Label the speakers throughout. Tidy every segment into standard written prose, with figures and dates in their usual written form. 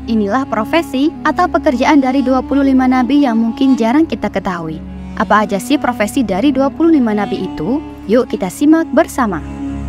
Speaker 1: Inilah profesi atau pekerjaan dari 25 nabi yang mungkin jarang kita ketahui. Apa aja sih profesi dari 25 nabi itu? Yuk kita simak bersama.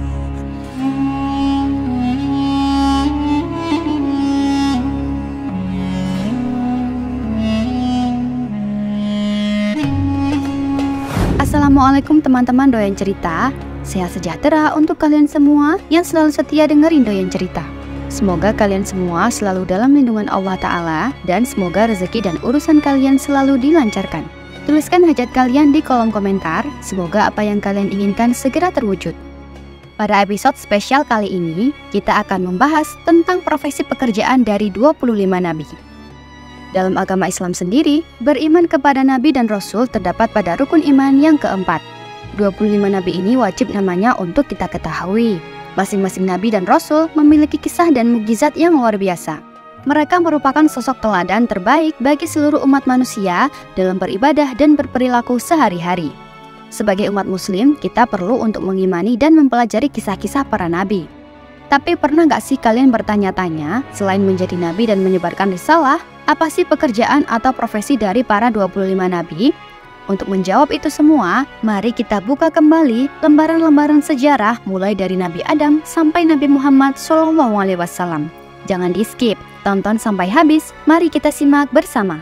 Speaker 1: Assalamualaikum teman-teman Doyan Cerita. Sehat sejahtera untuk kalian semua yang selalu setia dengerin Doyan Cerita. Semoga kalian semua selalu dalam lindungan Allah Ta'ala dan semoga rezeki dan urusan kalian selalu dilancarkan. Tuliskan hajat kalian di kolom komentar, semoga apa yang kalian inginkan segera terwujud. Pada episode spesial kali ini, kita akan membahas tentang profesi pekerjaan dari 25 nabi. Dalam agama Islam sendiri, beriman kepada nabi dan rasul terdapat pada rukun iman yang keempat. 25 nabi ini wajib namanya untuk kita ketahui. Masing-masing nabi dan rasul memiliki kisah dan mukjizat yang luar biasa. Mereka merupakan sosok teladan terbaik bagi seluruh umat manusia dalam beribadah dan berperilaku sehari-hari. Sebagai umat muslim, kita perlu untuk mengimani dan mempelajari kisah-kisah para nabi. Tapi pernah gak sih kalian bertanya-tanya, selain menjadi nabi dan menyebarkan risalah, apa sih pekerjaan atau profesi dari para 25 nabi? Untuk menjawab itu semua, mari kita buka kembali lembaran-lembaran sejarah mulai dari Nabi Adam sampai Nabi Muhammad SAW. Jangan di skip, tonton sampai habis, mari kita simak bersama.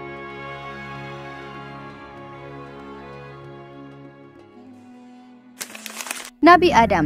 Speaker 1: Nabi Adam.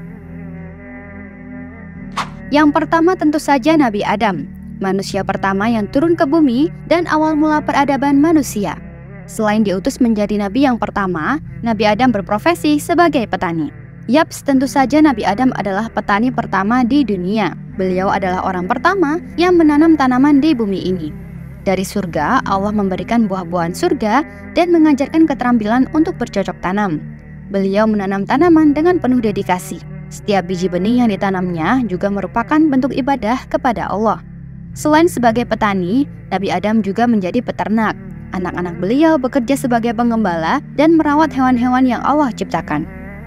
Speaker 1: Yang pertama tentu saja Nabi Adam, manusia pertama yang turun ke bumi dan awal mula peradaban manusia. Selain diutus menjadi nabi yang pertama, Nabi Adam berprofesi sebagai petani. Yaps, tentu saja Nabi Adam adalah petani pertama di dunia. Beliau adalah orang pertama yang menanam tanaman di bumi ini. Dari surga, Allah memberikan buah-buahan surga dan mengajarkan keterampilan untuk bercocok tanam. Beliau menanam tanaman dengan penuh dedikasi. Setiap biji benih yang ditanamnya juga merupakan bentuk ibadah kepada Allah. Selain sebagai petani, Nabi Adam juga menjadi peternak. Anak-anak beliau bekerja sebagai penggembala dan merawat hewan-hewan yang Allah ciptakan.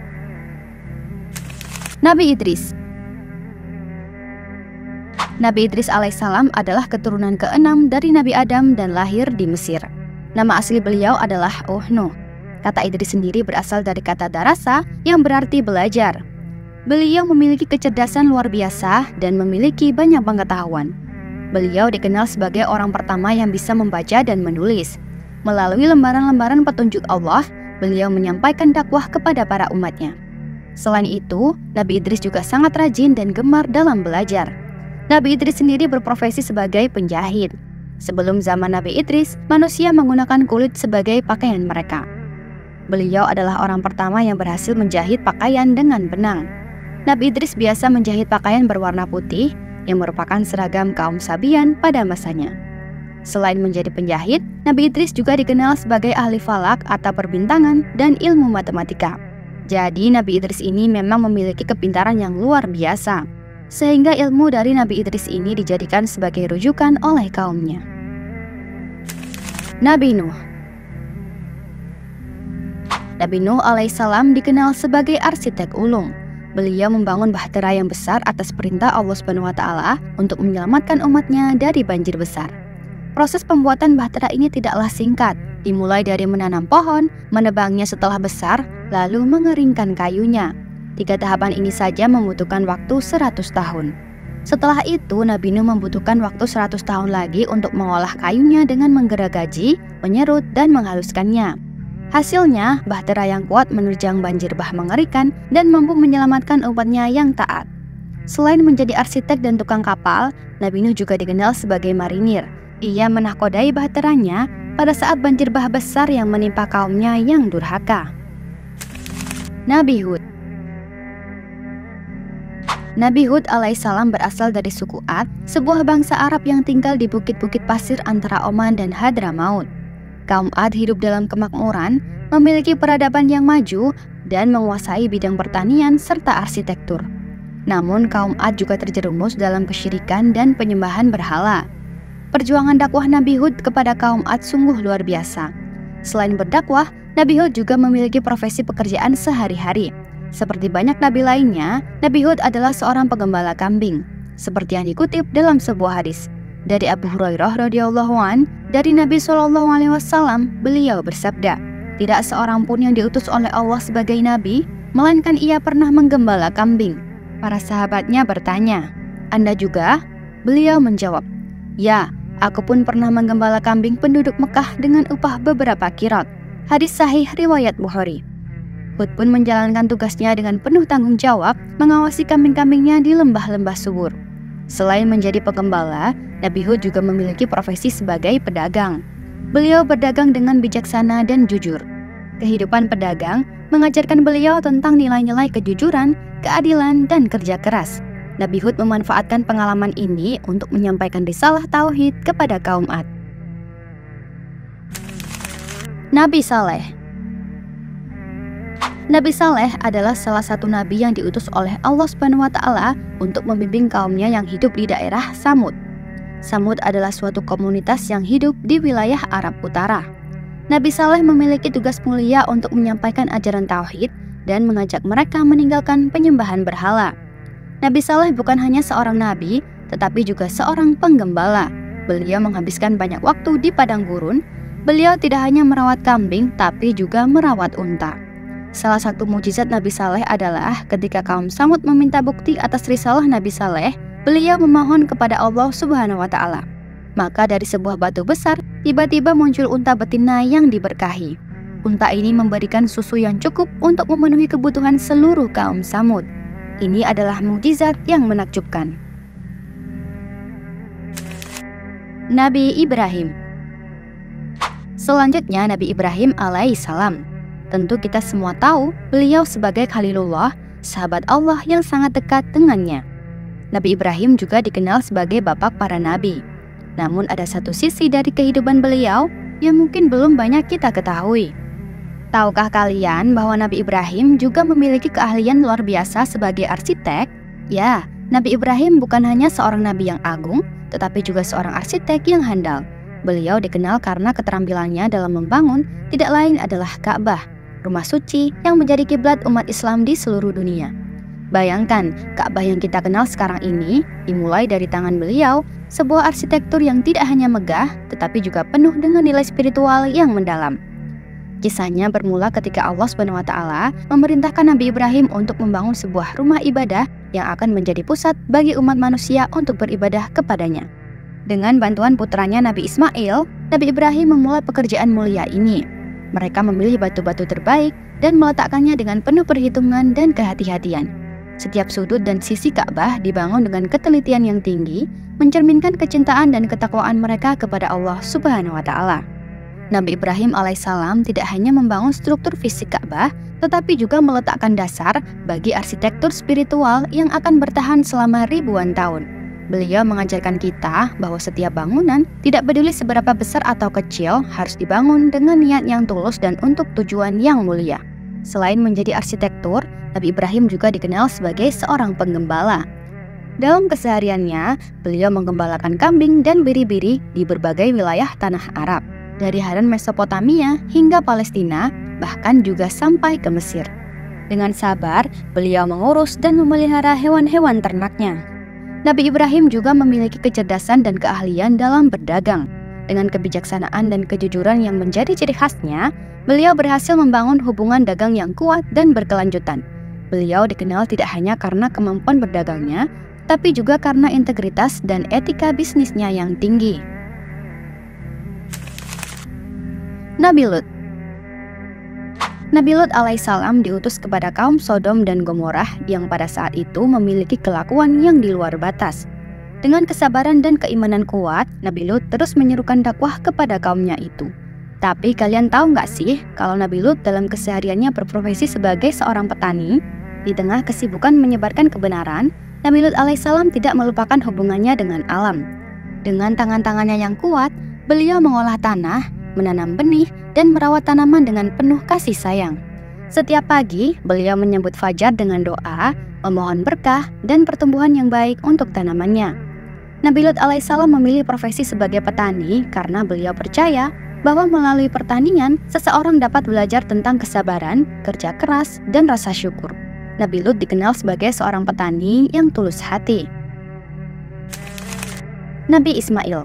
Speaker 1: Nabi Idris. Nabi Idris alaihissalam adalah keturunan ke-6 dari Nabi Adam dan lahir di Mesir. Nama asli beliau adalah Nuh. Kata Idris sendiri berasal dari kata darasa yang berarti belajar. Beliau memiliki kecerdasan luar biasa dan memiliki banyak pengetahuan. Beliau dikenal sebagai orang pertama yang bisa membaca dan menulis. Melalui lembaran-lembaran petunjuk Allah, beliau menyampaikan dakwah kepada para umatnya. Selain itu, Nabi Idris juga sangat rajin dan gemar dalam belajar. Nabi Idris sendiri berprofesi sebagai penjahit. Sebelum zaman Nabi Idris, manusia menggunakan kulit sebagai pakaian mereka. Beliau adalah orang pertama yang berhasil menjahit pakaian dengan benang. Nabi Idris biasa menjahit pakaian berwarna putih, yang merupakan seragam kaum Sabian pada masanya. Selain menjadi penjahit, Nabi Idris juga dikenal sebagai ahli falak atau perbintangan dan ilmu matematika. Jadi Nabi Idris ini memang memiliki kepintaran yang luar biasa, sehingga ilmu dari Nabi Idris ini dijadikan sebagai rujukan oleh kaumnya. Nabi Nuh. Nabi Nuh alaihissalam dikenal sebagai arsitek ulung. Beliau membangun bahtera yang besar atas perintah Allah SWT untuk menyelamatkan umatnya dari banjir besar. Proses pembuatan bahtera ini tidaklah singkat, dimulai dari menanam pohon, menebangnya setelah besar, lalu mengeringkan kayunya. 3 tahapan ini saja membutuhkan waktu 100 tahun. Setelah itu, Nabi Nuh membutuhkan waktu 100 tahun lagi untuk mengolah kayunya dengan menggeragaji, menyerut, dan menghaluskannya. Hasilnya, bahtera yang kuat menerjang banjir bah mengerikan dan mampu menyelamatkan umatnya yang taat. Selain menjadi arsitek dan tukang kapal, Nabi Nuh juga dikenal sebagai marinir. Ia menahkodai bahteranya pada saat banjir bah besar yang menimpa kaumnya yang durhaka. Nabi Hud. Nabi Hud alaihissalam berasal dari suku Ad, sebuah bangsa Arab yang tinggal di bukit-bukit pasir antara Oman dan Hadramaut. Kaum Ad hidup dalam kemakmuran, memiliki peradaban yang maju, dan menguasai bidang pertanian serta arsitektur. Namun kaum Ad juga terjerumus dalam kesyirikan dan penyembahan berhala. Perjuangan dakwah Nabi Hud kepada kaum Ad sungguh luar biasa. Selain berdakwah, Nabi Hud juga memiliki profesi pekerjaan sehari-hari. Seperti banyak nabi lainnya, Nabi Hud adalah seorang penggembala kambing. Seperti yang dikutip dalam sebuah hadis, Dari Abu Hurairah radhiyallahu an, dari Nabi SAW, beliau bersabda, tidak seorang pun yang diutus oleh Allah sebagai nabi, melainkan ia pernah menggembala kambing. Para sahabatnya bertanya, Anda juga? Beliau menjawab, ya, aku pun pernah menggembala kambing penduduk Mekah dengan upah beberapa qirat. Hadis sahih riwayat Bukhari. Hud pun menjalankan tugasnya dengan penuh tanggung jawab, mengawasi kambing-kambingnya di lembah-lembah subur. Selain menjadi penggembala, Nabi Hud juga memiliki profesi sebagai pedagang. Beliau berdagang dengan bijaksana dan jujur. Kehidupan pedagang mengajarkan beliau tentang nilai-nilai kejujuran, keadilan, dan kerja keras. Nabi Hud memanfaatkan pengalaman ini untuk menyampaikan risalah tauhid kepada kaum Ad. Nabi Saleh. Nabi Saleh adalah salah satu nabi yang diutus oleh Allah SWT untuk membimbing kaumnya yang hidup di daerah Samud. Samud adalah suatu komunitas yang hidup di wilayah Arab Utara. Nabi Saleh memiliki tugas mulia untuk menyampaikan ajaran tauhid dan mengajak mereka meninggalkan penyembahan berhala. Nabi Saleh bukan hanya seorang nabi, tetapi juga seorang penggembala. Beliau menghabiskan banyak waktu di padang gurun. Beliau tidak hanya merawat kambing, tapi juga merawat unta. Salah satu mukjizat Nabi Saleh adalah ketika kaum Samud meminta bukti atas risalah Nabi Saleh, beliau memohon kepada Allah Subhanahu wa Ta'ala. Maka dari sebuah batu besar, tiba-tiba muncul unta betina yang diberkahi. Unta ini memberikan susu yang cukup untuk memenuhi kebutuhan seluruh kaum Samud. Ini adalah mukjizat yang menakjubkan. Nabi Ibrahim. Selanjutnya Nabi Ibrahim alaihissalam. Tentu kita semua tahu beliau sebagai Khalilullah, sahabat Allah yang sangat dekat dengannya. Nabi Ibrahim juga dikenal sebagai bapak para nabi. Namun ada satu sisi dari kehidupan beliau yang mungkin belum banyak kita ketahui. Tahukah kalian bahwa Nabi Ibrahim juga memiliki keahlian luar biasa sebagai arsitek? Ya, Nabi Ibrahim bukan hanya seorang nabi yang agung, tetapi juga seorang arsitek yang handal. Beliau dikenal karena keterampilannya dalam membangun tidak lain adalah Ka'bah, rumah suci yang menjadi kiblat umat Islam di seluruh dunia. Bayangkan, Ka'bah yang kita kenal sekarang ini dimulai dari tangan beliau, sebuah arsitektur yang tidak hanya megah, tetapi juga penuh dengan nilai spiritual yang mendalam. Kisahnya bermula ketika Allah SWT memerintahkan Nabi Ibrahim untuk membangun sebuah rumah ibadah yang akan menjadi pusat bagi umat manusia untuk beribadah kepadanya. Dengan bantuan putranya Nabi Ismail, Nabi Ibrahim memulai pekerjaan mulia ini. Mereka memilih batu-batu terbaik dan meletakkannya dengan penuh perhitungan dan kehati-hatian. Setiap sudut dan sisi Ka'bah dibangun dengan ketelitian yang tinggi, mencerminkan kecintaan dan ketakwaan mereka kepada Allah Subhanahu wa Ta'ala. Nabi Ibrahim alaihissalam tidak hanya membangun struktur fisik Ka'bah, tetapi juga meletakkan dasar bagi arsitektur spiritual yang akan bertahan selama ribuan tahun. Beliau mengajarkan kita bahwa setiap bangunan, tidak peduli seberapa besar atau kecil, harus dibangun dengan niat yang tulus dan untuk tujuan yang mulia. Selain menjadi arsitektur, Nabi Ibrahim juga dikenal sebagai seorang penggembala. Dalam kesehariannya, beliau menggembalakan kambing dan biri-biri di berbagai wilayah tanah Arab, dari Haran Mesopotamia hingga Palestina, bahkan juga sampai ke Mesir. Dengan sabar, beliau mengurus dan memelihara hewan-hewan ternaknya. Nabi Ibrahim juga memiliki kecerdasan dan keahlian dalam berdagang. Dengan kebijaksanaan dan kejujuran yang menjadi ciri khasnya, beliau berhasil membangun hubungan dagang yang kuat dan berkelanjutan. Beliau dikenal tidak hanya karena kemampuan berdagangnya, tapi juga karena integritas dan etika bisnisnya yang tinggi. Nabi Lut. Nabi Lut alaihissalam diutus kepada kaum Sodom dan Gomorrah yang pada saat itu memiliki kelakuan yang di luar batas. Dengan kesabaran dan keimanan kuat, Nabi Lut terus menyerukan dakwah kepada kaumnya itu. Tapi kalian tahu nggak sih kalau Nabi Lut dalam kesehariannya berprofesi sebagai seorang petani? Di tengah kesibukan menyebarkan kebenaran, Nabi Lut alaihissalam tidak melupakan hubungannya dengan alam. Dengan tangan-tangannya yang kuat, beliau mengolah tanah, menanam benih, dan merawat tanaman dengan penuh kasih sayang. Setiap pagi, beliau menyambut fajar dengan doa, memohon berkah, dan pertumbuhan yang baik untuk tanamannya. Nabi Lut alaihissalam memilih profesi sebagai petani karena beliau percaya bahwa melalui pertanian, seseorang dapat belajar tentang kesabaran, kerja keras, dan rasa syukur. Nabi Lut dikenal sebagai seorang petani yang tulus hati. Nabi Ismail.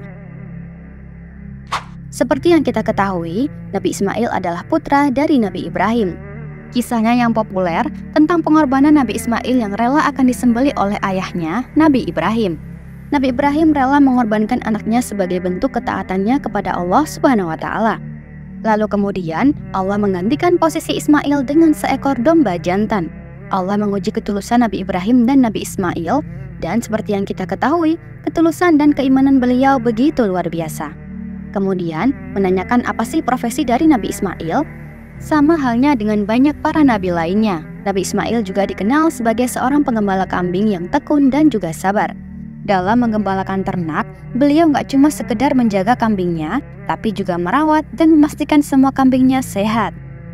Speaker 1: Seperti yang kita ketahui, Nabi Ismail adalah putra dari Nabi Ibrahim. Kisahnya yang populer tentang pengorbanan Nabi Ismail yang rela akan disembelih oleh ayahnya, Nabi Ibrahim. Nabi Ibrahim rela mengorbankan anaknya sebagai bentuk ketaatannya kepada Allah Subhanahu wa Ta'ala. Lalu kemudian Allah menggantikan posisi Ismail dengan seekor domba jantan. Allah menguji ketulusan Nabi Ibrahim dan Nabi Ismail, dan seperti yang kita ketahui, ketulusan dan keimanan beliau begitu luar biasa. Kemudian menanyakan apa sih profesi dari Nabi Ismail? Sama halnya dengan banyak para nabi lainnya, Nabi Ismail juga dikenal sebagai seorang penggembala kambing yang tekun dan juga sabar. Dalam menggembalakan ternak, beliau nggak cuma sekedar menjaga kambingnya, tapi juga merawat dan memastikan semua kambingnya sehat.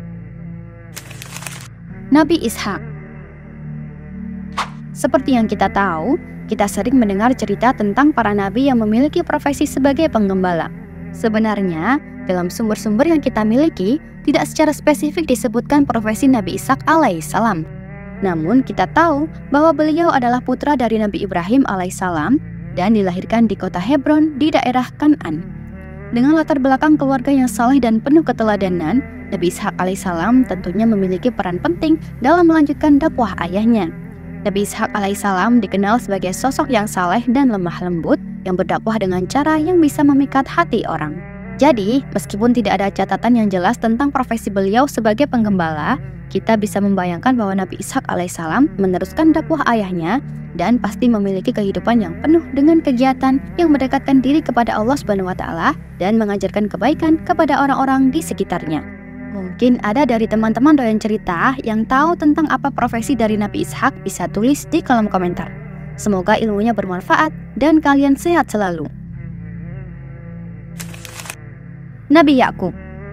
Speaker 1: Nabi Ishak. Seperti yang kita tahu, kita sering mendengar cerita tentang para nabi yang memiliki profesi sebagai penggembala. Sebenarnya, dalam sumber-sumber yang kita miliki, tidak secara spesifik disebutkan profesi Nabi Ishak alaihissalam. Namun kita tahu bahwa beliau adalah putra dari Nabi Ibrahim alaihissalam dan dilahirkan di kota Hebron di daerah Kan'an. Dengan latar belakang keluarga yang saleh dan penuh keteladanan, Nabi Ishak alaihissalam tentunya memiliki peran penting dalam melanjutkan dakwah ayahnya. Nabi Ishak alaihissalam dikenal sebagai sosok yang saleh dan lemah lembut yang berdakwah dengan cara yang bisa memikat hati orang. Jadi, meskipun tidak ada catatan yang jelas tentang profesi beliau sebagai penggembala, kita bisa membayangkan bahwa Nabi Ishak alaihissalam meneruskan dakwah ayahnya dan pasti memiliki kehidupan yang penuh dengan kegiatan yang mendekatkan diri kepada Allah Subhanahu wa Ta'ala dan mengajarkan kebaikan kepada orang-orang di sekitarnya. Mungkin ada dari teman-teman doyan cerita yang tahu tentang apa profesi dari Nabi Ishak, bisa tulis di kolom komentar. Semoga ilmunya bermanfaat dan kalian sehat selalu. Nabi Yakub.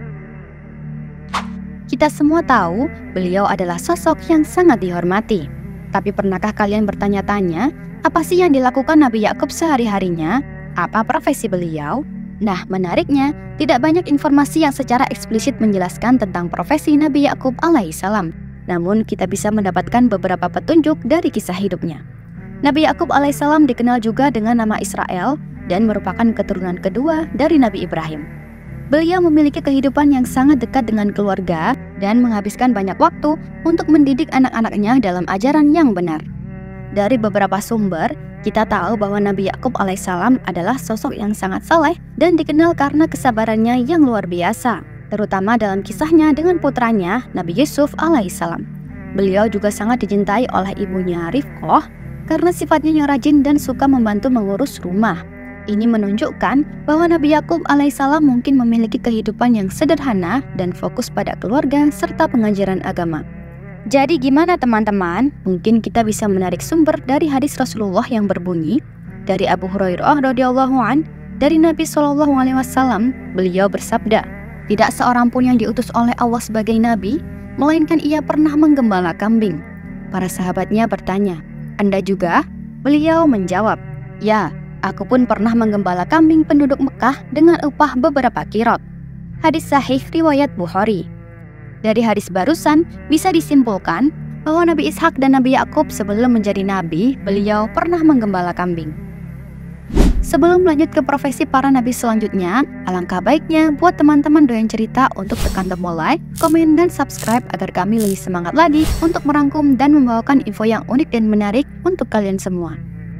Speaker 1: Kita semua tahu beliau adalah sosok yang sangat dihormati. Tapi pernahkah kalian bertanya-tanya, apa sih yang dilakukan Nabi Yakub sehari-harinya? Apa profesi beliau? Nah, menariknya, tidak banyak informasi yang secara eksplisit menjelaskan tentang profesi Nabi Yakub alaihissalam. Namun, kita bisa mendapatkan beberapa petunjuk dari kisah hidupnya. Nabi Yakub alaihissalam dikenal juga dengan nama Israel dan merupakan keturunan kedua dari Nabi Ibrahim. Beliau memiliki kehidupan yang sangat dekat dengan keluarga dan menghabiskan banyak waktu untuk mendidik anak-anaknya dalam ajaran yang benar. Dari beberapa sumber, kita tahu bahwa Nabi Yakub alaihissalam adalah sosok yang sangat saleh dan dikenal karena kesabarannya yang luar biasa, terutama dalam kisahnya dengan putranya Nabi Yusuf alaihissalam. Beliau juga sangat dicintai oleh ibunya Rifqah karena sifatnya yang rajin dan suka membantu mengurus rumah. Ini menunjukkan bahwa Nabi Yakub alaihissalam mungkin memiliki kehidupan yang sederhana dan fokus pada keluarga serta pengajaran agama. Jadi gimana teman-teman? Mungkin kita bisa menarik sumber dari hadis Rasulullah yang berbunyi dari Abu Hurairah radhiyallahu an, dari Nabi SAW, beliau bersabda, tidak seorang pun yang diutus oleh Allah sebagai nabi, melainkan ia pernah menggembala kambing. Para sahabatnya bertanya, Anda juga? Beliau menjawab, ya. Aku pun pernah menggembala kambing penduduk Mekah dengan upah beberapa kirot. Hadis sahih riwayat Bukhari. Dari hadis barusan bisa disimpulkan bahwa Nabi Ishak dan Nabi Yakub sebelum menjadi nabi, beliau pernah menggembala kambing. Sebelum lanjut ke profesi para nabi selanjutnya, alangkah baiknya buat teman-teman doyan cerita untuk tekan tombol like, komen, dan subscribe agar kami lebih semangat lagi untuk merangkum dan membawakan info yang unik dan menarik untuk kalian semua.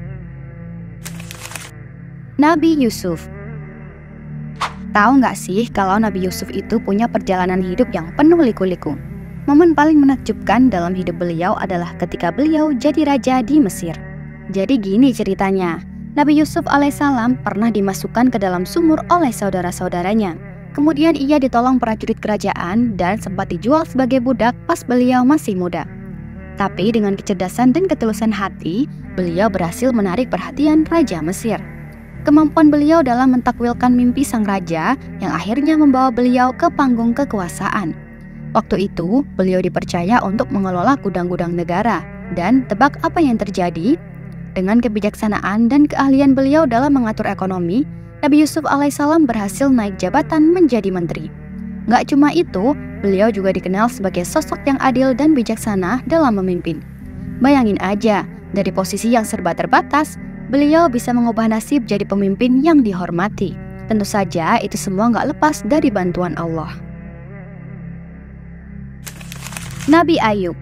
Speaker 1: Nabi Yusuf. Tahu nggak sih kalau Nabi Yusuf itu punya perjalanan hidup yang penuh liku-liku? Momen paling menakjubkan dalam hidup beliau adalah ketika beliau jadi raja di Mesir. Jadi gini ceritanya, Nabi Yusuf alaihissalam pernah dimasukkan ke dalam sumur oleh saudara-saudaranya. Kemudian ia ditolong prajurit kerajaan dan sempat dijual sebagai budak pas beliau masih muda. Tapi dengan kecerdasan dan ketulusan hati, beliau berhasil menarik perhatian Raja Mesir. Kemampuan beliau dalam mentakwilkan mimpi sang raja yang akhirnya membawa beliau ke panggung kekuasaan. Waktu itu, beliau dipercaya untuk mengelola gudang-gudang negara. Dan tebak apa yang terjadi? Dengan kebijaksanaan dan keahlian beliau dalam mengatur ekonomi, Nabi Yusuf alaihissalam berhasil naik jabatan menjadi menteri. Gak cuma itu, beliau juga dikenal sebagai sosok yang adil dan bijaksana dalam memimpin. Bayangin aja, dari posisi yang serba terbatas, Beliau bisa mengubah nasib jadi pemimpin yang dihormati. Tentu saja itu semua nggak lepas dari bantuan Allah. Nabi Ayub.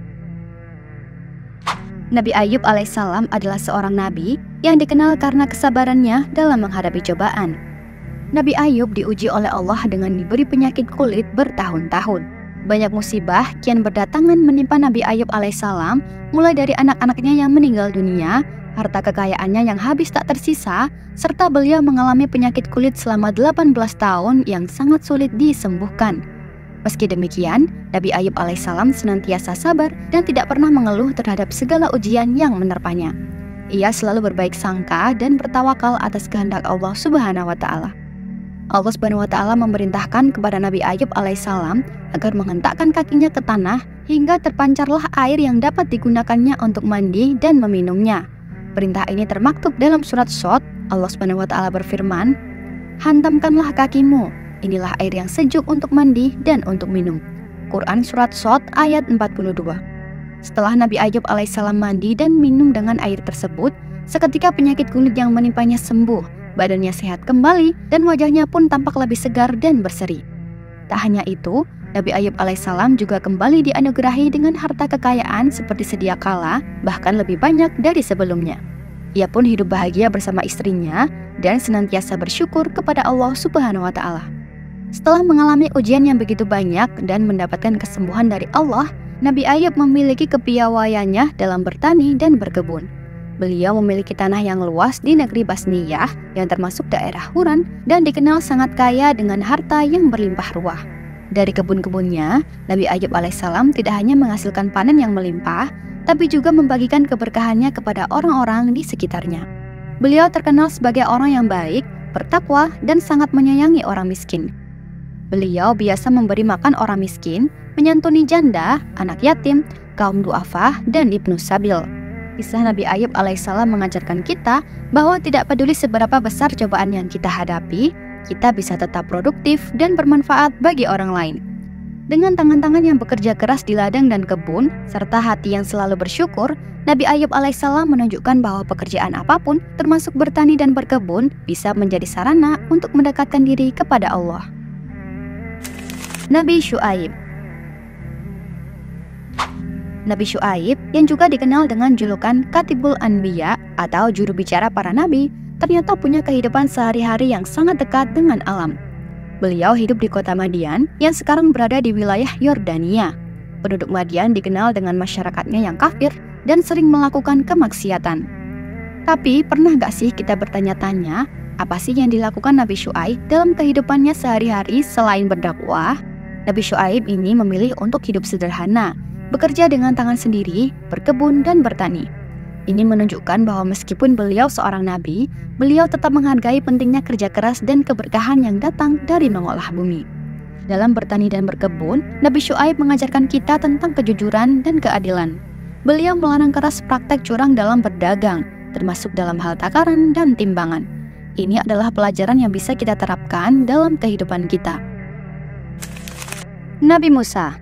Speaker 1: Nabi Ayub alaihissalam adalah seorang nabi yang dikenal karena kesabarannya dalam menghadapi cobaan. Nabi Ayub diuji oleh Allah dengan diberi penyakit kulit bertahun-tahun. Banyak musibah kian berdatangan menimpa Nabi Ayub alaihissalam, mulai dari anak-anaknya yang meninggal dunia, harta kekayaannya yang habis tak tersisa, serta beliau mengalami penyakit kulit selama 18 tahun yang sangat sulit disembuhkan. Meski demikian, Nabi Ayub alaihissalam senantiasa sabar dan tidak pernah mengeluh terhadap segala ujian yang menerpanya. Ia selalu berbaik sangka dan bertawakal atas kehendak Allah Subhanahu wa Ta'ala. Allah Subhanahu wa Ta'ala memerintahkan kepada Nabi Ayub alaihissalam agar menghentakkan kakinya ke tanah hingga terpancarlah air yang dapat digunakannya untuk mandi dan meminumnya. Perintah ini termaktub dalam surat Shad. Allah Subhanahu wa Ta'ala berfirman, "Hantamkanlah kakimu, inilah air yang sejuk untuk mandi dan untuk minum." Quran surat Shad ayat 42. Setelah Nabi Ayub alaihissalam mandi dan minum dengan air tersebut, seketika penyakit kulit yang menimpanya sembuh, badannya sehat kembali dan wajahnya pun tampak lebih segar dan berseri. Tak hanya itu, Nabi Ayub alaihissalam juga kembali dianugerahi dengan harta kekayaan seperti sedia kala, bahkan lebih banyak dari sebelumnya. Ia pun hidup bahagia bersama istrinya dan senantiasa bersyukur kepada Allah Subhanahu wa Ta'ala. Setelah mengalami ujian yang begitu banyak dan mendapatkan kesembuhan dari Allah, Nabi Ayub memiliki kepiawaiannya dalam bertani dan berkebun. Beliau memiliki tanah yang luas di negeri Basniyah yang termasuk daerah Huran dan dikenal sangat kaya dengan harta yang berlimpah ruah. Dari kebun-kebunnya, Nabi Ayub alaihissalam tidak hanya menghasilkan panen yang melimpah, tapi juga membagikan keberkahannya kepada orang-orang di sekitarnya. Beliau terkenal sebagai orang yang baik, bertakwa, dan sangat menyayangi orang miskin. Beliau biasa memberi makan orang miskin, menyantuni janda, anak yatim, kaum du'afa, dan ibnu sabil. Kisah Nabi Ayub alaihissalam mengajarkan kita bahwa tidak peduli seberapa besar cobaan yang kita hadapi, kita bisa tetap produktif dan bermanfaat bagi orang lain. Dengan tangan-tangan yang bekerja keras di ladang dan kebun, serta hati yang selalu bersyukur, Nabi Ayub alaihissalam menunjukkan bahwa pekerjaan apapun, termasuk bertani dan berkebun, bisa menjadi sarana untuk mendekatkan diri kepada Allah. Nabi Syuaib. Nabi Syuaib, yang juga dikenal dengan julukan Katibul Anbiya atau juru bicara para nabi, ternyata punya kehidupan sehari-hari yang sangat dekat dengan alam. Beliau hidup di kota Madian yang sekarang berada di wilayah Yordania. Penduduk Madian dikenal dengan masyarakatnya yang kafir dan sering melakukan kemaksiatan. Tapi pernah gak sih kita bertanya-tanya, apa sih yang dilakukan Nabi Syuaib dalam kehidupannya sehari-hari selain berdakwah? Nabi Syuaib ini memilih untuk hidup sederhana, bekerja dengan tangan sendiri, berkebun dan bertani. Ini menunjukkan bahwa meskipun beliau seorang nabi, beliau tetap menghargai pentingnya kerja keras dan keberkahan yang datang dari mengolah bumi. Dalam bertani dan berkebun, Nabi Syuaib mengajarkan kita tentang kejujuran dan keadilan. Beliau melarang keras praktek curang dalam berdagang, termasuk dalam hal takaran dan timbangan. Ini adalah pelajaran yang bisa kita terapkan dalam kehidupan kita. Nabi Musa.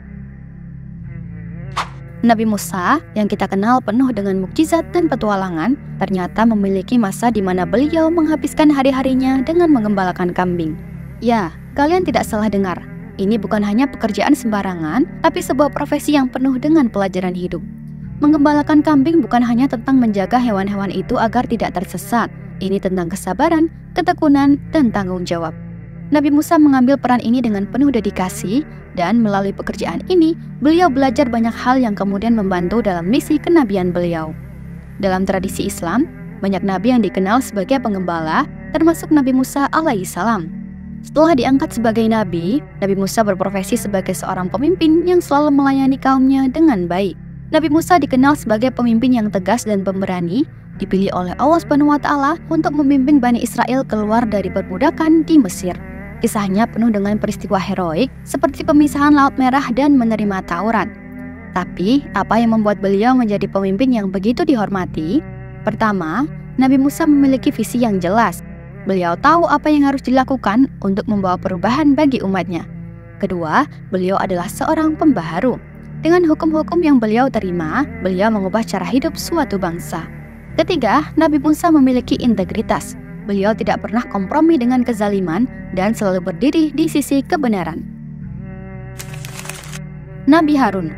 Speaker 1: Nabi Musa, yang kita kenal penuh dengan mukjizat dan petualangan, ternyata memiliki masa di mana beliau menghabiskan hari-harinya dengan mengembalakan kambing. Ya, kalian tidak salah dengar. Ini bukan hanya pekerjaan sembarangan, tapi sebuah profesi yang penuh dengan pelajaran hidup. Mengembalakan kambing bukan hanya tentang menjaga hewan-hewan itu agar tidak tersesat. Ini tentang kesabaran, ketekunan, dan tanggung jawab. Nabi Musa mengambil peran ini dengan penuh dedikasi, dan melalui pekerjaan ini, beliau belajar banyak hal yang kemudian membantu dalam misi kenabian beliau. Dalam tradisi Islam, banyak nabi yang dikenal sebagai pengembala, termasuk Nabi Musa alaihissalam. Setelah diangkat sebagai nabi, Nabi Musa berprofesi sebagai seorang pemimpin yang selalu melayani kaumnya dengan baik. Nabi Musa dikenal sebagai pemimpin yang tegas dan pemberani, dipilih oleh Allah Subhanahu wa Ta'ala untuk memimpin Bani Israel keluar dari perbudakan di Mesir. Kisahnya penuh dengan peristiwa heroik seperti pemisahan Laut Merah dan menerima Taurat. Tapi, apa yang membuat beliau menjadi pemimpin yang begitu dihormati? Pertama, Nabi Musa memiliki visi yang jelas. Beliau tahu apa yang harus dilakukan untuk membawa perubahan bagi umatnya. Kedua, beliau adalah seorang pembaharu. Dengan hukum-hukum yang beliau terima, beliau mengubah cara hidup suatu bangsa. Ketiga, Nabi Musa memiliki integritas. Beliau tidak pernah kompromi dengan kezaliman dan selalu berdiri di sisi kebenaran. Nabi Harun.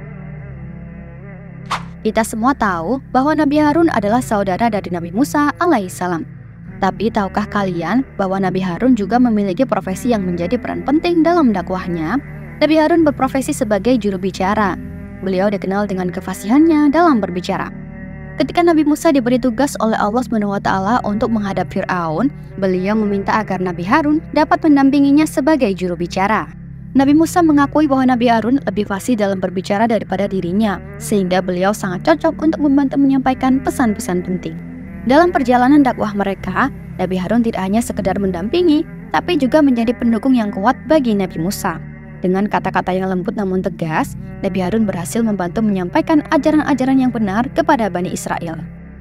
Speaker 1: Kita semua tahu bahwa Nabi Harun adalah saudara dari Nabi Musa alaihissalam. Tapi tahukah kalian bahwa Nabi Harun juga memiliki profesi yang menjadi peran penting dalam dakwahnya? Nabi Harun berprofesi sebagai juru bicara. Beliau dikenal dengan kefasihannya dalam berbicara. Ketika Nabi Musa diberi tugas oleh Allah SWT untuk menghadap Fir'aun, beliau meminta agar Nabi Harun dapat mendampinginya sebagai juru bicara. Nabi Musa mengakui bahwa Nabi Harun lebih fasih dalam berbicara daripada dirinya, sehingga beliau sangat cocok untuk membantu menyampaikan pesan-pesan penting. Dalam perjalanan dakwah mereka, Nabi Harun tidak hanya sekedar mendampingi, tapi juga menjadi pendukung yang kuat bagi Nabi Musa. Dengan kata-kata yang lembut namun tegas, Nabi Harun berhasil membantu menyampaikan ajaran-ajaran yang benar kepada Bani Israel.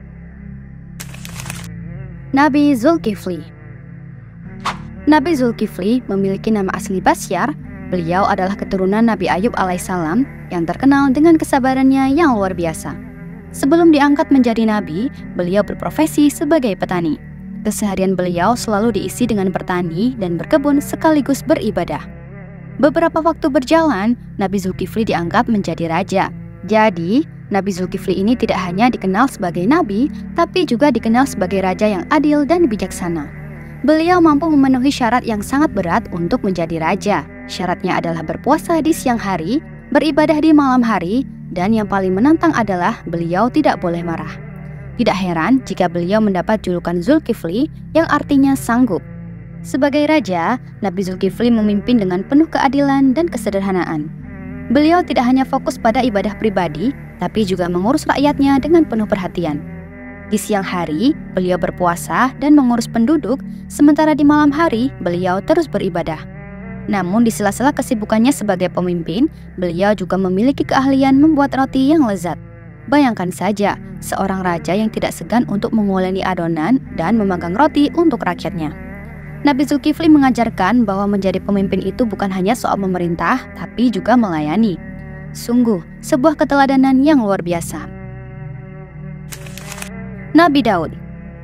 Speaker 1: Nabi Zulkifli. Nabi Zulkifli memiliki nama asli Basyar. Beliau adalah keturunan Nabi Ayub alaihissalam yang terkenal dengan kesabarannya yang luar biasa. Sebelum diangkat menjadi nabi, beliau berprofesi sebagai petani. Keseharian beliau selalu diisi dengan bertani dan berkebun sekaligus beribadah. Beberapa waktu berjalan, Nabi Zulkifli diangkat menjadi raja. Jadi, Nabi Zulkifli ini tidak hanya dikenal sebagai nabi, tapi juga dikenal sebagai raja yang adil dan bijaksana. Beliau mampu memenuhi syarat yang sangat berat untuk menjadi raja. Syaratnya adalah berpuasa di siang hari, beribadah di malam hari, dan yang paling menantang adalah beliau tidak boleh marah. Tidak heran jika beliau mendapat julukan Zulkifli yang artinya sanggup. Sebagai raja, Nabi Zulkifli memimpin dengan penuh keadilan dan kesederhanaan. Beliau tidak hanya fokus pada ibadah pribadi, tapi juga mengurus rakyatnya dengan penuh perhatian. Di siang hari, beliau berpuasa dan mengurus penduduk, sementara di malam hari, beliau terus beribadah. Namun di sela-sela kesibukannya sebagai pemimpin, beliau juga memiliki keahlian membuat roti yang lezat. Bayangkan saja, seorang raja yang tidak segan untuk menguleni adonan dan memegang roti untuk rakyatnya. Nabi Zulkifli mengajarkan bahwa menjadi pemimpin itu bukan hanya soal memerintah, tapi juga melayani. Sungguh, sebuah keteladanan yang luar biasa. Nabi Daud.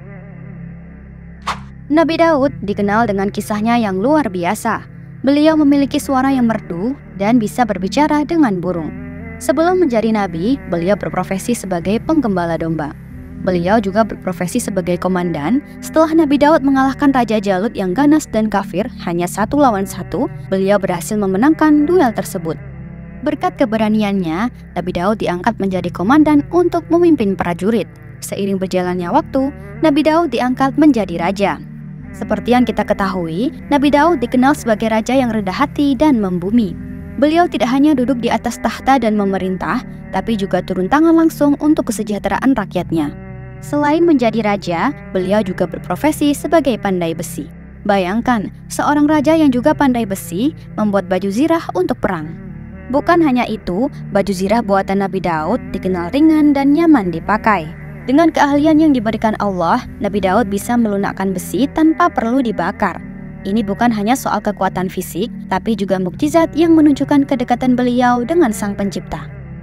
Speaker 1: Nabi Daud dikenal dengan kisahnya yang luar biasa. Beliau memiliki suara yang merdu dan bisa berbicara dengan burung. Sebelum menjadi nabi, beliau berprofesi sebagai penggembala domba. Beliau juga berprofesi sebagai komandan. Setelah Nabi Daud mengalahkan Raja Jalut yang ganas dan kafir hanya 1 lawan 1, beliau berhasil memenangkan duel tersebut. Berkat keberaniannya, Nabi Daud diangkat menjadi komandan untuk memimpin prajurit. Seiring berjalannya waktu, Nabi Daud diangkat menjadi raja. Seperti yang kita ketahui, Nabi Daud dikenal sebagai raja yang rendah hati dan membumi. Beliau tidak hanya duduk di atas tahta dan memerintah, tapi juga turun tangan langsung untuk kesejahteraan rakyatnya. Selain menjadi raja, beliau juga berprofesi sebagai pandai besi. Bayangkan, seorang raja yang juga pandai besi membuat baju zirah untuk perang. Bukan hanya itu, baju zirah buatan Nabi Daud dikenal ringan dan nyaman dipakai. Dengan keahlian yang diberikan Allah, Nabi Daud bisa melunakkan besi tanpa perlu dibakar. Ini bukan hanya soal kekuatan fisik, tapi juga mukjizat yang menunjukkan kedekatan beliau dengan Sang Pencipta.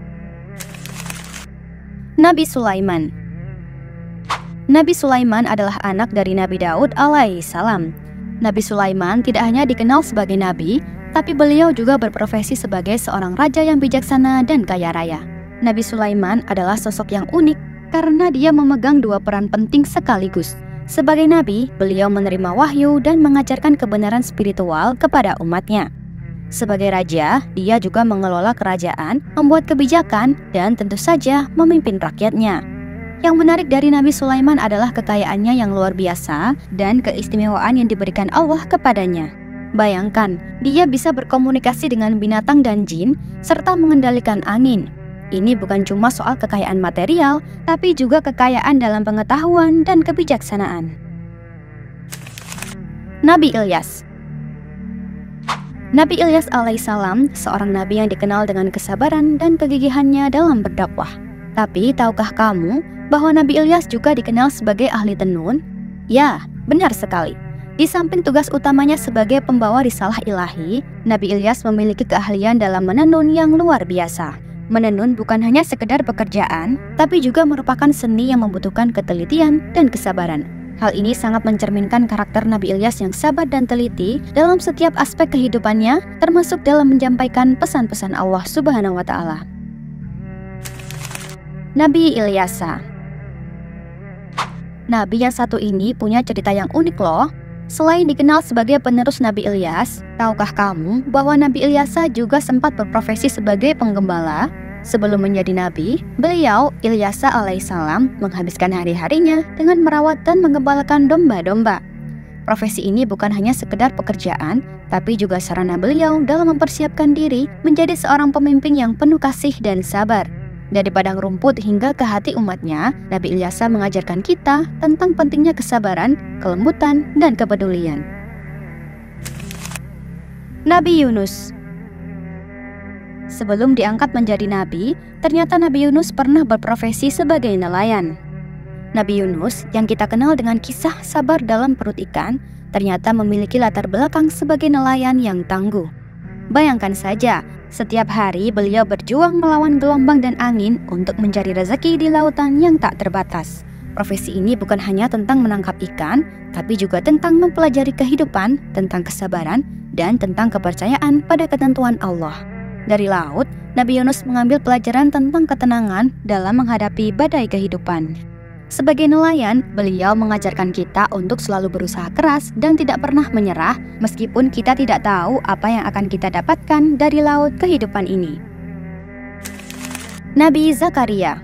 Speaker 1: Nabi Sulaiman. Nabi Sulaiman adalah anak dari Nabi Daud alaihissalam. Nabi Sulaiman tidak hanya dikenal sebagai nabi, tapi beliau juga berprofesi sebagai seorang raja yang bijaksana dan kaya raya. Nabi Sulaiman adalah sosok yang unik karena dia memegang 2 peran penting sekaligus. Sebagai nabi, beliau menerima wahyu dan mengajarkan kebenaran spiritual kepada umatnya. Sebagai raja, dia juga mengelola kerajaan, membuat kebijakan, dan tentu saja memimpin rakyatnya. Yang menarik dari Nabi Sulaiman adalah kekayaannya yang luar biasa dan keistimewaan yang diberikan Allah kepadanya. Bayangkan, dia bisa berkomunikasi dengan binatang dan jin, serta mengendalikan angin. Ini bukan cuma soal kekayaan material, tapi juga kekayaan dalam pengetahuan dan kebijaksanaan. Nabi Ilyas. Nabi Ilyas alaihissalam seorang nabi yang dikenal dengan kesabaran dan kegigihannya dalam berdakwah. Tapi tahukah kamu bahwa Nabi Ilyas juga dikenal sebagai ahli tenun? Ya, benar sekali. Di samping tugas utamanya sebagai pembawa risalah ilahi, Nabi Ilyas memiliki keahlian dalam menenun yang luar biasa. Menenun bukan hanya sekedar pekerjaan, tapi juga merupakan seni yang membutuhkan ketelitian dan kesabaran. Hal ini sangat mencerminkan karakter Nabi Ilyas yang sabar dan teliti dalam setiap aspek kehidupannya, termasuk dalam menyampaikan pesan-pesan Allah Subhanahu wa Ta'ala. Nabi Ilyasa. Nabi yang satu ini punya cerita yang unik loh. Selain dikenal sebagai penerus Nabi Ilyas, tahukah kamu bahwa Nabi Ilyasa juga sempat berprofesi sebagai penggembala? Sebelum menjadi nabi, beliau, Ilyasa alaihissalam, menghabiskan hari-harinya dengan merawat dan menggembalakan domba-domba. Profesi ini bukan hanya sekedar pekerjaan, tapi juga sarana beliau dalam mempersiapkan diri menjadi seorang pemimpin yang penuh kasih dan sabar. Dari padang rumput hingga ke hati umatnya, Nabi Ilyasa mengajarkan kita tentang pentingnya kesabaran, kelembutan, dan kepedulian. Nabi Yunus. Sebelum diangkat menjadi nabi, ternyata Nabi Yunus pernah berprofesi sebagai nelayan. Nabi Yunus, yang kita kenal dengan kisah sabar dalam perut ikan, ternyata memiliki latar belakang sebagai nelayan yang tangguh. Bayangkan saja, setiap hari beliau berjuang melawan gelombang dan angin untuk mencari rezeki di lautan yang tak terbatas. Profesi ini bukan hanya tentang menangkap ikan, tapi juga tentang mempelajari kehidupan, tentang kesabaran, dan tentang kepercayaan pada ketentuan Allah. Dari laut, Nabi Yunus mengambil pelajaran tentang ketenangan dalam menghadapi badai kehidupan. Sebagai nelayan, beliau mengajarkan kita untuk selalu berusaha keras dan tidak pernah menyerah meskipun kita tidak tahu apa yang akan kita dapatkan dari laut kehidupan ini. Nabi Zakaria.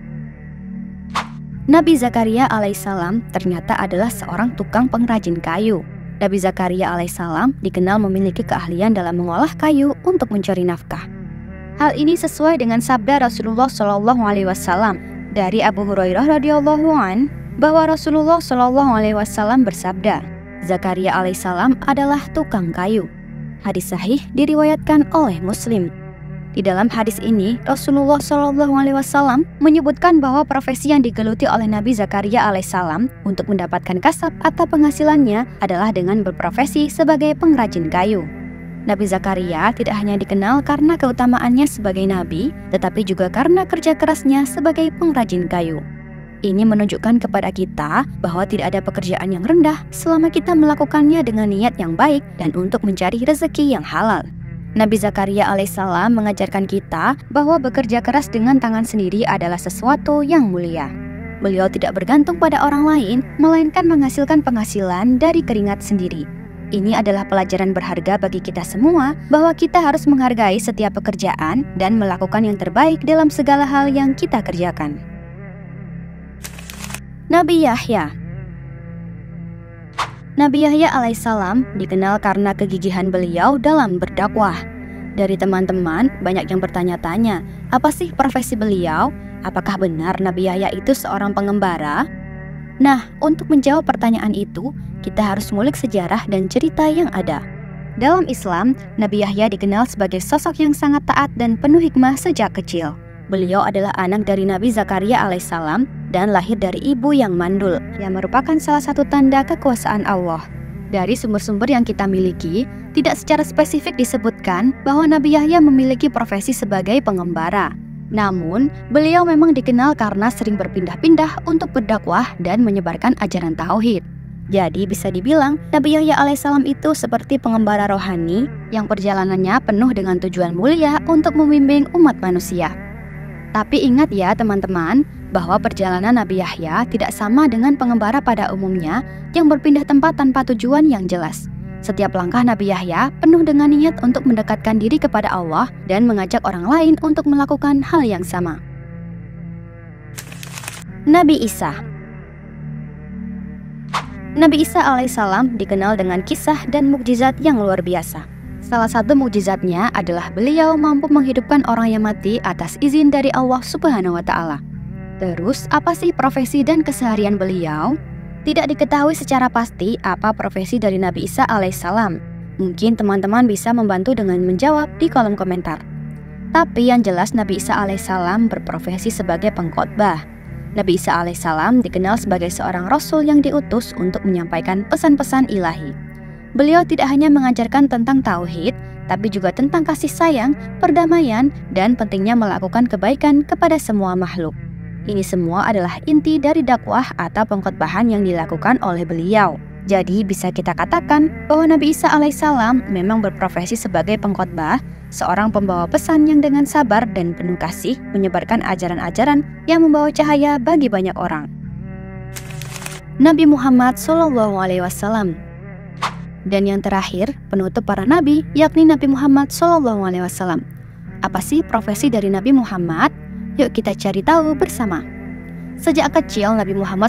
Speaker 1: Nabi Zakaria alaihissalam ternyata adalah seorang tukang pengrajin kayu. Nabi Zakaria alaihissalam dikenal memiliki keahlian dalam mengolah kayu untuk mencari nafkah. Hal ini sesuai dengan sabda Rasulullah SAW dari Abu Hurairah radhiyallahu an bahwa Rasulullah SAW bersabda, Zakaria alaihissalam adalah tukang kayu. Hadis sahih diriwayatkan oleh Muslim. Di dalam hadis ini, Rasulullah SAW menyebutkan bahwa profesi yang digeluti oleh Nabi Zakaria alaihissalam untuk mendapatkan kasab atau penghasilannya adalah dengan berprofesi sebagai pengrajin kayu. Nabi Zakaria tidak hanya dikenal karena keutamaannya sebagai nabi, tetapi juga karena kerja kerasnya sebagai pengrajin kayu. Ini menunjukkan kepada kita bahwa tidak ada pekerjaan yang rendah selama kita melakukannya dengan niat yang baik dan untuk mencari rezeki yang halal. Nabi Zakaria alaihissalam mengajarkan kita bahwa bekerja keras dengan tangan sendiri adalah sesuatu yang mulia. Beliau tidak bergantung pada orang lain, melainkan menghasilkan penghasilan dari keringat sendiri. Ini adalah pelajaran berharga bagi kita semua bahwa kita harus menghargai setiap pekerjaan dan melakukan yang terbaik dalam segala hal yang kita kerjakan. Nabi Yahya. Nabi Yahya alaihissalam dikenal karena kegigihan beliau dalam berdakwah. Dari teman-teman banyak yang bertanya-tanya, apa sih profesi beliau? Apakah benar Nabi Yahya itu seorang pengembara? Nah, untuk menjawab pertanyaan itu, kita harus ngulik sejarah dan cerita yang ada. Dalam Islam, Nabi Yahya dikenal sebagai sosok yang sangat taat dan penuh hikmah sejak kecil. Beliau adalah anak dari Nabi Zakaria alaihissalam dan lahir dari ibu yang mandul, yang merupakan salah satu tanda kekuasaan Allah. Dari sumber-sumber yang kita miliki, tidak secara spesifik disebutkan bahwa Nabi Yahya memiliki profesi sebagai pengembara. Namun, beliau memang dikenal karena sering berpindah-pindah untuk berdakwah dan menyebarkan ajaran tauhid. Jadi bisa dibilang Nabi Yahya alaihissalam itu seperti pengembara rohani yang perjalanannya penuh dengan tujuan mulia untuk membimbing umat manusia. Tapi ingat ya teman-teman, bahwa perjalanan Nabi Yahya tidak sama dengan pengembara pada umumnya yang berpindah tempat tanpa tujuan yang jelas. Setiap langkah Nabi Yahya penuh dengan niat untuk mendekatkan diri kepada Allah dan mengajak orang lain untuk melakukan hal yang sama. Nabi Isa. Nabi Isa alaihissalam dikenal dengan kisah dan mukjizat yang luar biasa. Salah satu mukjizatnya adalah beliau mampu menghidupkan orang yang mati atas izin dari Allah Subhanahu wa Ta'ala. Terus, apa sih profesi dan keseharian beliau? Tidak diketahui secara pasti apa profesi dari Nabi Isa alaihissalam. Mungkin teman-teman bisa membantu dengan menjawab di kolom komentar. Tapi yang jelas Nabi Isa alaihissalam berprofesi sebagai pengkhotbah. Nabi Isa alaihissalam dikenal sebagai seorang rasul yang diutus untuk menyampaikan pesan-pesan ilahi. Beliau tidak hanya mengajarkan tentang tauhid, tapi juga tentang kasih sayang, perdamaian, dan pentingnya melakukan kebaikan kepada semua makhluk. Ini semua adalah inti dari dakwah atau pengkhotbahan yang dilakukan oleh beliau. Jadi bisa kita katakan bahwa Nabi Isa alaihissalam memang berprofesi sebagai pengkhotbah, seorang pembawa pesan yang dengan sabar dan penuh kasih menyebarkan ajaran-ajaran yang membawa cahaya bagi banyak orang. Nabi Muhammad SAW. Dan yang terakhir, penutup para nabi, yakni Nabi Muhammad SAW. Apa sih profesi dari Nabi Muhammad? Yuk kita cari tahu bersama. Sejak kecil, Nabi Muhammad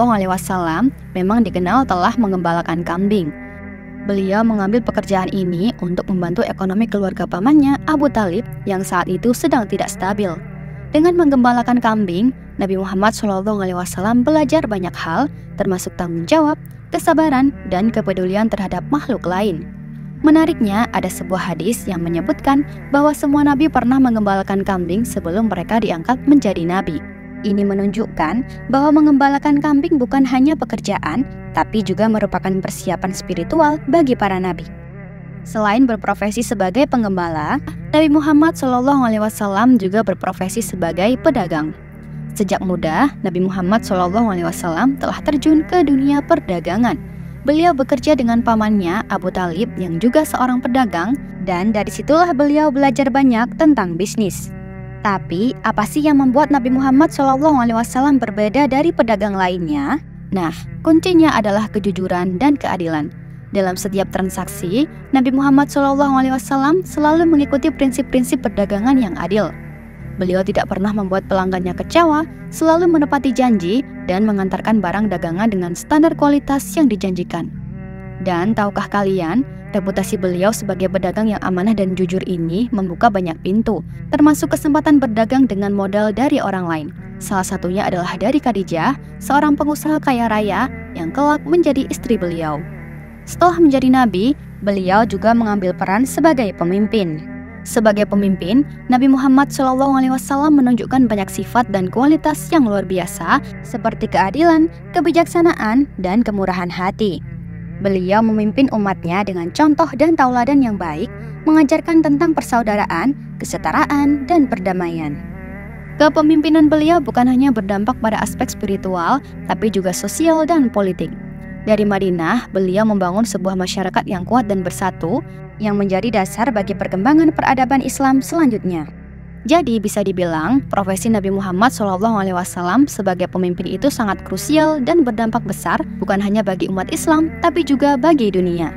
Speaker 1: SAW memang dikenal telah mengembalakan kambing. Beliau mengambil pekerjaan ini untuk membantu ekonomi keluarga pamannya, Abu Thalib, yang saat itu sedang tidak stabil. Dengan menggembalakan kambing, Nabi Muhammad SAW belajar banyak hal, termasuk tanggung jawab, kesabaran, dan kepedulian terhadap makhluk lain. Menariknya, ada sebuah hadis yang menyebutkan bahwa semua nabi pernah mengembalakan kambing sebelum mereka diangkat menjadi nabi. Ini menunjukkan bahwa mengembalakan kambing bukan hanya pekerjaan, tapi juga merupakan persiapan spiritual bagi para nabi. Selain berprofesi sebagai penggembala, Nabi Muhammad SAW juga berprofesi sebagai pedagang. Sejak muda, Nabi Muhammad SAW telah terjun ke dunia perdagangan. Beliau bekerja dengan pamannya, Abu Thalib, yang juga seorang pedagang, dan dari situlah beliau belajar banyak tentang bisnis. Tapi, apa sih yang membuat Nabi Muhammad SAW berbeda dari pedagang lainnya? Nah, kuncinya adalah kejujuran dan keadilan. Dalam setiap transaksi, Nabi Muhammad SAW selalu mengikuti prinsip-prinsip perdagangan yang adil. Beliau tidak pernah membuat pelanggannya kecewa, selalu menepati janji, dan mengantarkan barang dagangan dengan standar kualitas yang dijanjikan. Dan tahukah kalian, reputasi beliau sebagai pedagang yang amanah dan jujur ini membuka banyak pintu, termasuk kesempatan berdagang dengan modal dari orang lain. Salah satunya adalah dari Khadijah, seorang pengusaha kaya raya yang kelak menjadi istri beliau. Setelah menjadi nabi, beliau juga mengambil peran sebagai pemimpin. Sebagai pemimpin, Nabi Muhammad SAW menunjukkan banyak sifat dan kualitas yang luar biasa seperti keadilan, kebijaksanaan, dan kemurahan hati. Beliau memimpin umatnya dengan contoh dan tauladan yang baik, mengajarkan tentang persaudaraan, kesetaraan, dan perdamaian. Kepemimpinan beliau bukan hanya berdampak pada aspek spiritual, tapi juga sosial dan politik. Dari Madinah, beliau membangun sebuah masyarakat yang kuat dan bersatu, yang menjadi dasar bagi perkembangan peradaban Islam selanjutnya. Jadi bisa dibilang, profesi Nabi Muhammad SAW sebagai pemimpin itu sangat krusial dan berdampak besar, bukan hanya bagi umat Islam, tapi juga bagi dunia.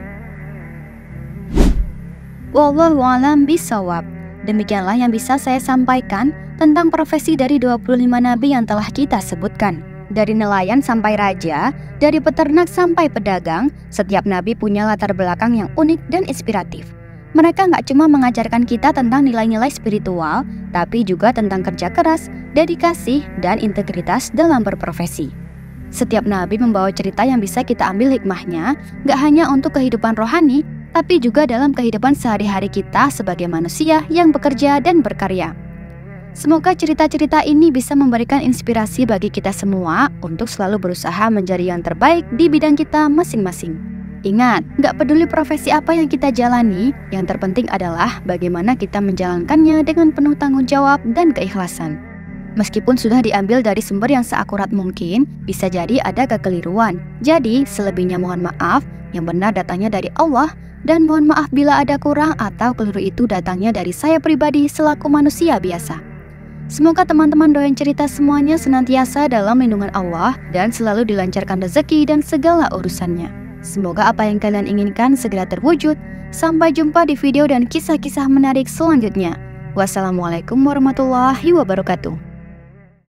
Speaker 1: Wallahu a'lam bishawab. Demikianlah yang bisa saya sampaikan tentang profesi dari 25 nabi yang telah kita sebutkan. Dari nelayan sampai raja, dari peternak sampai pedagang, setiap nabi punya latar belakang yang unik dan inspiratif. Mereka nggak cuma mengajarkan kita tentang nilai-nilai spiritual, tapi juga tentang kerja keras, dedikasi, dan integritas dalam berprofesi. Setiap nabi membawa cerita yang bisa kita ambil hikmahnya, nggak hanya untuk kehidupan rohani, tapi juga dalam kehidupan sehari-hari kita sebagai manusia yang bekerja dan berkarya. Semoga cerita-cerita ini bisa memberikan inspirasi bagi kita semua untuk selalu berusaha menjadi yang terbaik di bidang kita masing-masing. Ingat, nggak peduli profesi apa yang kita jalani, yang terpenting adalah bagaimana kita menjalankannya dengan penuh tanggung jawab dan keikhlasan. Meskipun sudah diambil dari sumber yang seakurat mungkin, bisa jadi ada kekeliruan. Jadi, selebihnya mohon maaf, yang benar datangnya dari Allah, dan mohon maaf bila ada kurang atau keliru itu datangnya dari saya pribadi selaku manusia biasa. Semoga teman-teman doyan cerita semuanya senantiasa dalam lindungan Allah dan selalu dilancarkan rezeki dan segala urusannya. Semoga apa yang kalian inginkan segera terwujud. Sampai jumpa di video dan kisah-kisah menarik selanjutnya. Wassalamualaikum warahmatullahi wabarakatuh.